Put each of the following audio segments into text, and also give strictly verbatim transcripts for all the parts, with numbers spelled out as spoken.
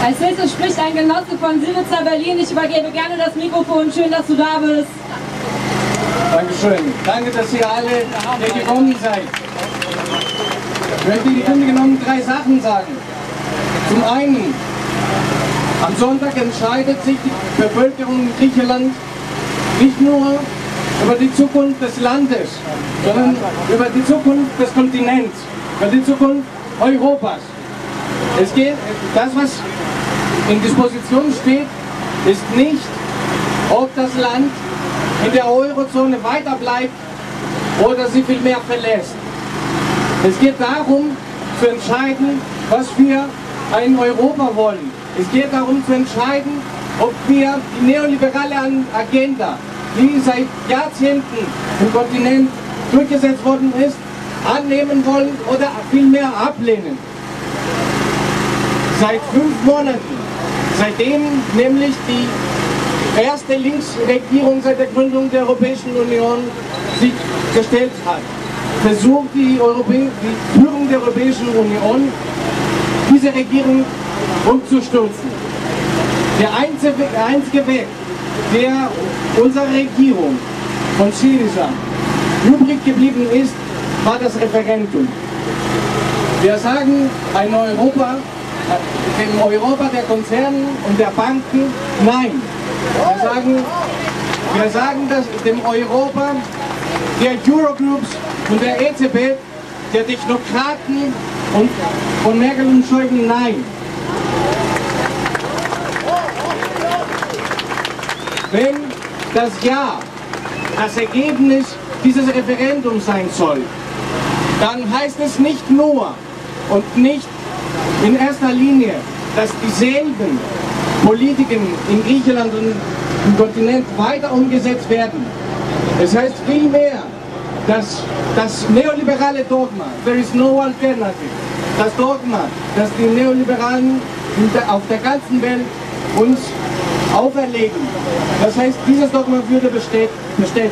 Als nächstes spricht ein Genosse von Syriza Berlin. Ich übergebe gerne das Mikrofon. Schön, dass du da bist. Dankeschön. Danke, dass ihr alle hier gekommen seid. Ich möchte im Grunde genommen drei Sachen sagen. Zum einen, am Sonntag entscheidet sich die Bevölkerung in Griechenland nicht nur über die Zukunft des Landes, sondern über die Zukunft des Kontinents, über die Zukunft Europas. Es geht, das, was in Disposition steht, ist nicht, ob das Land in der Eurozone weiter bleibt oder sie viel mehr verlässt. Es geht darum, zu entscheiden, was wir ein Europa wollen. Es geht darum zu entscheiden, ob wir die neoliberale Agenda, die seit Jahrzehnten im Kontinent durchgesetzt worden ist, annehmen wollen oder vielmehr ablehnen. Seit fünf Monaten, seitdem nämlich die erste Linksregierung seit der Gründung der Europäischen Union sich gestellt hat, versucht die, Europä die Führung der Europäischen Union, diese Regierung umzustürzen. Der einzige, der einzige Weg, der unserer Regierung von Syriza übrig geblieben ist, war das Referendum. Wir sagen ein Europa, dem Europa der Konzerne und der Banken, nein. Wir sagen, wir sagen das dem Europa der Eurogroups und der E Z B, der Technokraten und von Merkel und Schäuble, nein. Wenn das Ja das Ergebnis dieses Referendums sein soll, dann heißt es nicht nur und nicht in erster Linie, dass dieselben Politiken in Griechenland und im Kontinent weiter umgesetzt werden. Es heißt vielmehr, dass das neoliberale Dogma, there is no alternative, das Dogma, das die Neoliberalen auf der ganzen Welt uns auferlegen. Das heißt, dieses Dogma würde bestätigt.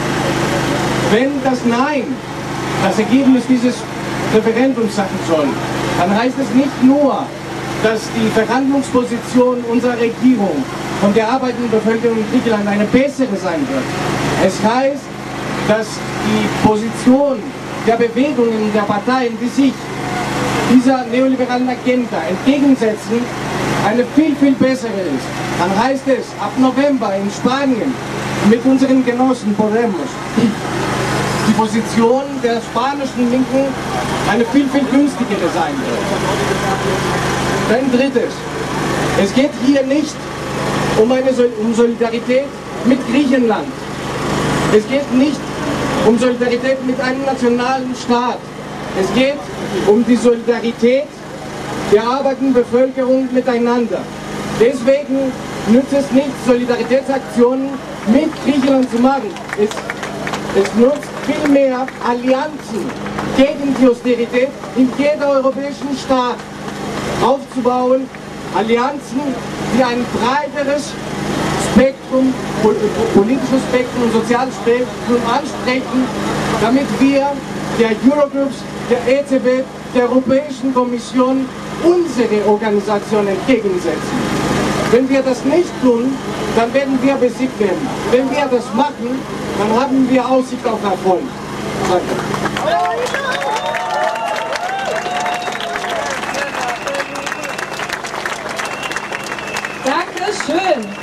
Wenn das Nein das Ergebnis dieses Referendums sein soll, dann heißt es nicht nur, dass die Verhandlungsposition unserer Regierung und der arbeitenden Bevölkerung in Griechenland eine bessere sein wird. Es heißt, dass die Position der Bewegungen, der Parteien, die sich dieser neoliberalen Agenda entgegensetzen, eine viel, viel bessere ist. Dann heißt es, ab November in Spanien mit unseren Genossen Podemos die Position der spanischen Linken eine viel, viel günstigere sein wird. Dann drittes, es geht hier nicht um eine Sol um Solidarität mit Griechenland. Es geht nicht um Solidarität mit einem nationalen Staat. Es geht um die Solidarität der arbeitenden Bevölkerung miteinander. Deswegen nützt es nicht, Solidaritätsaktionen mit Griechenland zu machen. Es, es nutzt vielmehr Allianzen gegen die Austerität in jeder europäischen Staat aufzubauen. Allianzen, die ein breiteres Spektrum, politisches Spektrum und soziales Spektrum ansprechen, damit wir der Eurogroups, der E Z B, der Europäischen Kommission unsere Organisation entgegensetzen. Wenn wir das nicht tun, dann werden wir besiegt werden. Wenn wir das machen, dann haben wir Aussicht auf Erfolg. Danke. Dankeschön.